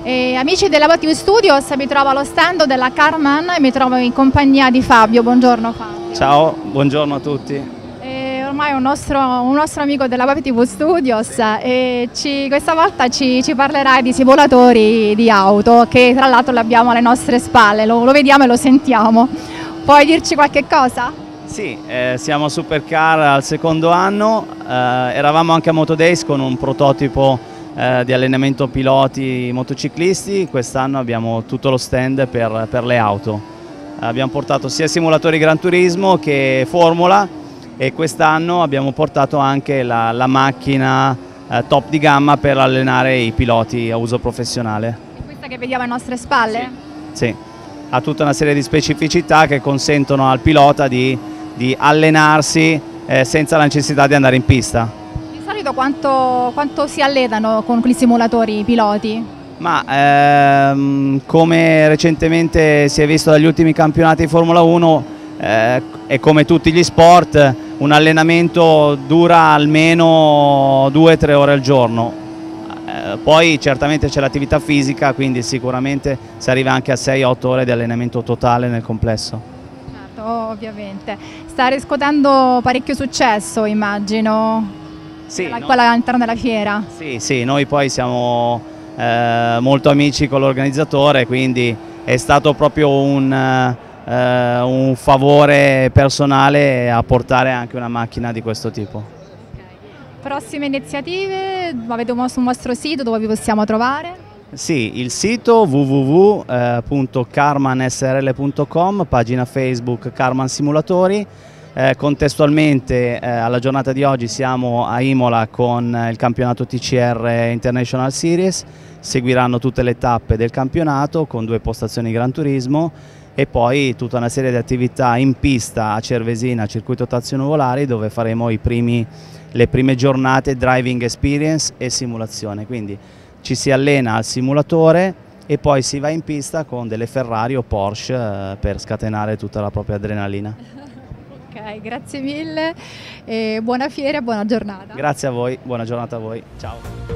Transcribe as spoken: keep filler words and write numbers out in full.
E, amici della Lavati Studios, mi trovo allo stand della Karmann e mi trovo in compagnia di Fabio. Buongiorno Fabio. Ciao, buongiorno a tutti. E ormai è un nostro, un nostro amico della Lavati Studios e ci, questa volta ci, ci parlerai di simulatori di auto che tra l'altro abbiamo alle nostre spalle, lo, lo vediamo e lo sentiamo. Puoi dirci qualche cosa? Sì, eh, siamo a Supercar al secondo anno, eh, eravamo anche a Motodays con un prototipo Eh, di allenamento piloti motociclisti. Quest'anno abbiamo tutto lo stand per, per le auto. Eh, abbiamo portato sia simulatori Gran Turismo che Formula e quest'anno abbiamo portato anche la, la macchina eh, top di gamma per allenare i piloti a uso professionale. E questa che vediamo alle nostre spalle? Sì, sì. Ha tutta una serie di specificità che consentono al pilota di, di allenarsi eh, senza la necessità di andare in pista. Di solito quanto, quanto si allenano con quei simulatori i piloti? Ma ehm, come recentemente si è visto dagli ultimi campionati di Formula uno eh, e come tutti gli sport, un allenamento dura almeno due tre ore al giorno. Eh, poi certamente c'è l'attività fisica, quindi sicuramente si arriva anche a sei otto ore di allenamento totale nel complesso. Certo, ovviamente. Sta riscuotendo parecchio successo, immagino. Sì, la, no? Quella all'interno della fiera. Sì, sì, noi poi siamo eh, molto amici con l'organizzatore, quindi è stato proprio un, eh, un favore personale a portare anche una macchina di questo tipo. Okay. Prossime iniziative? Avete un vostro sito dove vi possiamo trovare? Sì, il sito w w w punto karmann s r l punto com, pagina Facebook Karmann Simulatori. Eh, contestualmente eh, alla giornata di oggi siamo a Imola con eh, il campionato T C R International Series, seguiranno tutte le tappe del campionato con due postazioni Gran Turismo e poi tutta una serie di attività in pista a Cervesina, circuito trazione nuvolari, dove faremo i primi, le prime giornate driving experience e simulazione, quindi ci si allena al simulatore e poi si va in pista con delle Ferrari o Porsche eh, per scatenare tutta la propria adrenalina. Ok, grazie mille e buona fiera e buona giornata. Grazie a voi, buona giornata a voi, ciao.